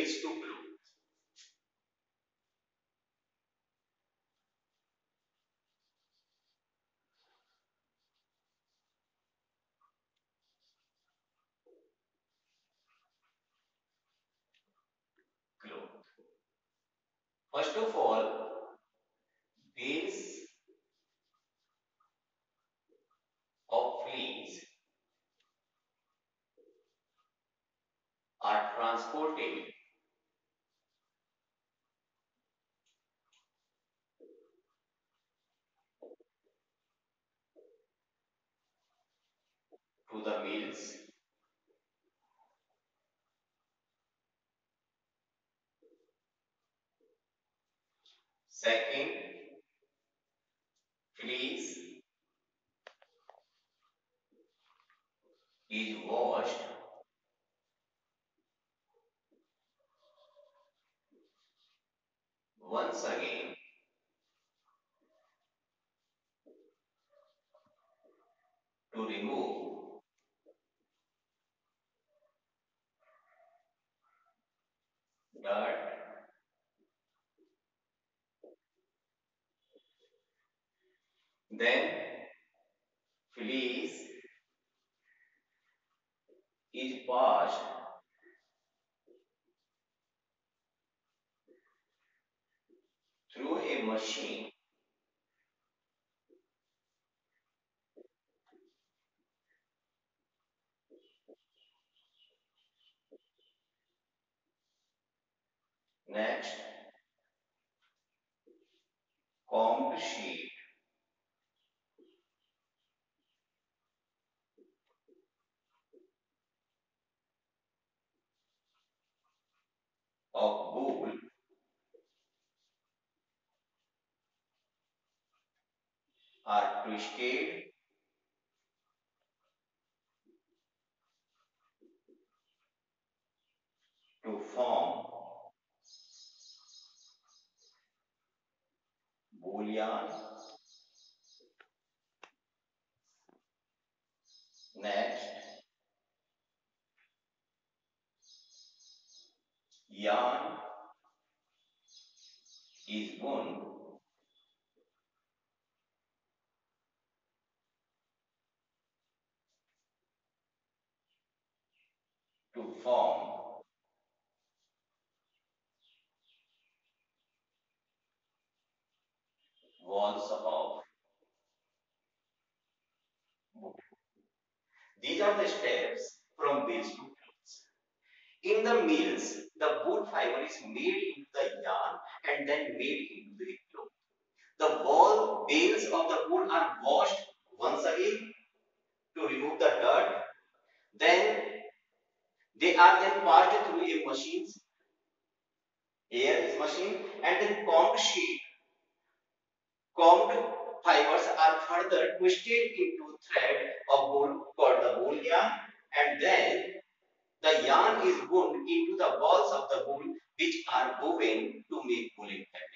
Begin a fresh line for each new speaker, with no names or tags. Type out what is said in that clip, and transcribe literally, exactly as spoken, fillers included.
bales to cloth. Cloth. First of all, bales of fleece are transported to the mills. Second, fleece is washed once again to remove dirt. Then fleece is passed through a machine next combed sheet of wool are twisted to form wool yarn. Next, yarn is wound to form walls of wood. These are the steps from base to clothes. In the mills, the wood fiber is made into the yarn and then made into the cloth. The wall bales of the wool are washed once again to remove the dirt. Then they are then passed through a machine, air is machine, and then combed sheet. Combed fibers are further twisted into thread of wool called the wool yarn, and then the yarn is wound into the balls of the wool which are woven to make woolen fabric.